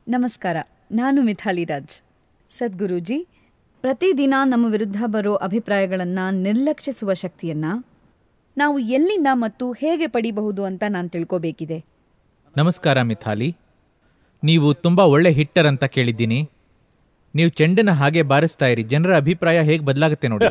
ನಮಸ್ಕಾರ, ನಾನು ಮಿಥಾಲಿ ರಾಜ್. ಸದ್ಗುರೂಜಿ, ಪ್ರತಿದಿನ ನಮ್ಮ ವಿರುದ್ಧ ಬರೋ ಅಭಿಪ್ರಾಯಗಳನ್ನು ನಿರ್ಲಕ್ಷಿಸುವ ಶಕ್ತಿಯನ್ನು ನಾವು ಎಲ್ಲಿಂದ ಮತ್ತು ಹೇಗೆ ಪಡಿಬಹುದು ಅಂತ ನಾನು ತಿಳ್ಕೋಬೇಕಿದೆ. ನಮಸ್ಕಾರ ಮಿಥಾಲಿ, ನೀವು ತುಂಬ ಒಳ್ಳೆ ಹಿಟ್ಟರ್ ಅಂತ ಕೇಳಿದ್ದೀನಿ. ನೀವು ಚೆಂಡನ್ನ ಹಾಗೆ ಬಾರಿಸ್ತಾ ಇರಿ, ಜನರ ಅಭಿಪ್ರಾಯ ಹೇಗೆ ಬದಲಾಗುತ್ತೆ ನೋಡಿ.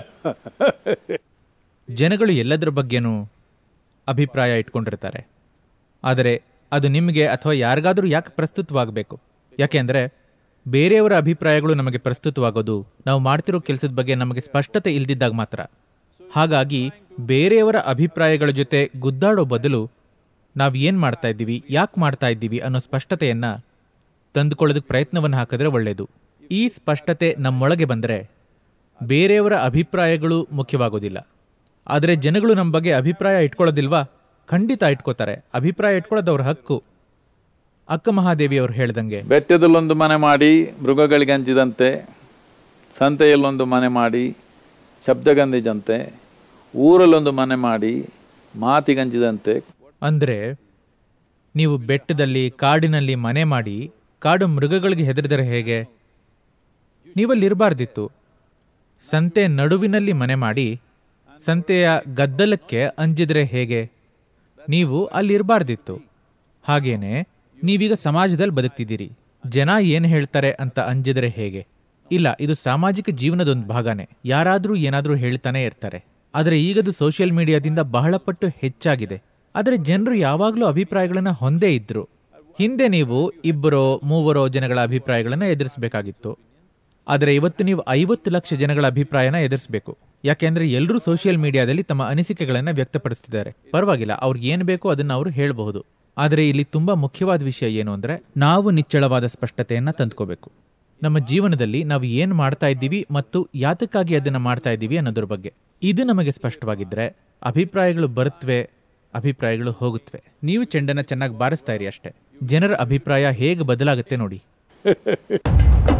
ಜನಗಳು ಎಲ್ಲದರ ಬಗ್ಗೆನೂ ಅಭಿಪ್ರಾಯ ಇಟ್ಕೊಂಡಿರ್ತಾರೆ, ಆದರೆ ಅದು ನಿಮಗೆ ಅಥವಾ ಯಾರಿಗಾದರೂ ಯಾಕೆ ಪ್ರಸ್ತುತವಾಗಬೇಕು? ಯಾಕೆಂದರೆ ಬೇರೆಯವರ ಅಭಿಪ್ರಾಯಗಳು ನಮಗೆ ಪ್ರಸ್ತುತವಾಗೋದು ನಾವು ಮಾಡ್ತಿರೋ ಕೆಲಸದ ಬಗ್ಗೆ ನಮಗೆ ಸ್ಪಷ್ಟತೆ ಇಲ್ದಿದ್ದಾಗ ಮಾತ್ರ. ಹಾಗಾಗಿ ಬೇರೆಯವರ ಅಭಿಪ್ರಾಯಗಳ ಜೊತೆ ಗುದ್ದಾಡೋ ಬದಲು ನಾವು ಏನು ಮಾಡ್ತಾ ಇದ್ದೀವಿ, ಯಾಕೆ ಮಾಡ್ತಾ ಇದ್ದೀವಿ ಅನ್ನೋ ಸ್ಪಷ್ಟತೆಯನ್ನು ತಂದುಕೊಳ್ಳೋದಕ್ಕೆ ಪ್ರಯತ್ನವನ್ನು ಹಾಕಿದ್ರೆ ಒಳ್ಳೆಯದು. ಈ ಸ್ಪಷ್ಟತೆ ನಮ್ಮೊಳಗೆ ಬಂದರೆ ಬೇರೆಯವರ ಅಭಿಪ್ರಾಯಗಳು ಮುಖ್ಯವಾಗೋದಿಲ್ಲ. ಆದರೆ ಜನಗಳು ನಮ್ಮ ಬಗ್ಗೆ ಅಭಿಪ್ರಾಯ ಇಟ್ಕೊಳ್ಳೋದಿಲ್ವಾ? ಖಂಡಿತ ಇಟ್ಕೋತಾರೆ. ಅಭಿಪ್ರಾಯ ಇಟ್ಕೊಳ್ಳೋದು ಅವ್ರ ಹಕ್ಕು. ಅಕ್ಕ ಮಹಾದೇವಿಯವರು ಹೇಳ್ದಂಗೆ, ಬೆಟ್ಟದಲ್ಲೊಂದು ಮನೆ ಮಾಡಿ ಮೃಗಗಳಿಗೆ ಹಂಚಿದಂತೆ, ಸಂತೆಯಲ್ಲೊಂದು ಮನೆ ಮಾಡಿ ಶಬ್ದಗಂಧಿದಂತೆ, ಊರಲ್ಲೊಂದು ಮನೆ ಮಾಡಿ ಮಾತಿಗಂಚಿದಂತೆ. ಅಂದರೆ ನೀವು ಬೆಟ್ಟದಲ್ಲಿ ಕಾಡಿನಲ್ಲಿ ಮನೆ ಮಾಡಿ ಕಾಡು ಮೃಗಗಳಿಗೆ ಹೆದರಿದರೆ ಹೇಗೆ? ನೀವಲ್ಲಿರಬಾರ್ದಿತ್ತು. ಸಂತೆ ನಡುವಿನಲ್ಲಿ ಮನೆ ಮಾಡಿ ಸಂತೆಯ ಗದ್ದಲಕ್ಕೆ ಅಂಜಿದ್ರೆ ಹೇಗೆ? ನೀವು ಅಲ್ಲಿರಬಾರ್ದಿತ್ತು. ಹಾಗೇನೆ ನೀವೀಗ ಸಮಾಜದಲ್ಲಿ ಬದುಕ್ತಿದ್ದೀರಿ. ಜನ ಏನು ಹೇಳ್ತಾರೆ ಅಂತ ಅಂಜಿದ್ರೆ ಹೇಗೆ? ಇಲ್ಲ, ಇದು ಸಾಮಾಜಿಕ ಜೀವನದೊಂದು ಭಾಗನೇ. ಯಾರಾದರೂ ಏನಾದರೂ ಹೇಳ್ತಾನೆ ಇರ್ತಾರೆ. ಆದರೆ ಈಗದು ಸೋಷಿಯಲ್ ಮೀಡಿಯಾದಿಂದ ಬಹಳ ಪಟ್ಟು ಹೆಚ್ಚಾಗಿದೆ. ಆದರೆ ಜನರು ಯಾವಾಗಲೂ ಅಭಿಪ್ರಾಯಗಳನ್ನು ಹೊಂದೇ ಇದ್ರು. ಹಿಂದೆ ನೀವು 2-3 ಜನಗಳ ಅಭಿಪ್ರಾಯಗಳನ್ನು ಎದುರಿಸಬೇಕಾಗಿತ್ತು. ಆದರೆ ಇವತ್ತು ನೀವು 50 ಲಕ್ಷ ಜನಗಳ ಅಭಿಪ್ರಾಯನ ಎದುರಿಸಬೇಕು. ಯಾಕೆಂದ್ರೆ ಎಲ್ಲರೂ ಸೋಷಿಯಲ್ ಮೀಡಿಯಾದಲ್ಲಿ ತಮ್ಮ ಅನಿಸಿಕೆಗಳನ್ನು ವ್ಯಕ್ತಪಡಿಸ್ತಿದ್ದಾರೆ. ಪರವಾಗಿಲ್ಲ, ಅವ್ರಿಗೆ ಏನು ಬೇಕೋ ಅದನ್ನು ಅವರು ಹೇಳಬಹುದು. ಆದರೆ ಇಲ್ಲಿ ತುಂಬಾ ಮುಖ್ಯವಾದ ವಿಷಯ ಏನು ಅಂದರೆ, ನಾವು ನಿಚ್ಚಳವಾದ ಸ್ಪಷ್ಟತೆಯನ್ನು ತಂದ್ಕೋಬೇಕು. ನಮ್ಮ ಜೀವನದಲ್ಲಿ ನಾವು ಏನು ಮಾಡ್ತಾ ಇದ್ದೀವಿ ಮತ್ತು ಯಾತಕ್ಕಾಗಿ ಅದನ್ನು ಮಾಡ್ತಾ ಇದ್ದೀವಿ ಅನ್ನೋದ್ರ ಬಗ್ಗೆ. ಇದು ನಮಗೆ ಸ್ಪಷ್ಟವಾಗಿದ್ದರೆ ಅಭಿಪ್ರಾಯಗಳು ಬರುತ್ತವೆ, ಅಭಿಪ್ರಾಯಗಳು ಹೋಗುತ್ತವೆ. ನೀವು ಚೆಂಡನ್ನು ಚೆನ್ನಾಗಿ ಬಾರಿಸ್ತಾ ಇರಿ ಅಷ್ಟೇ. ಜನರ ಅಭಿಪ್ರಾಯ ಹೇಗೆ ಬದಲಾಗುತ್ತೆ ನೋಡಿ.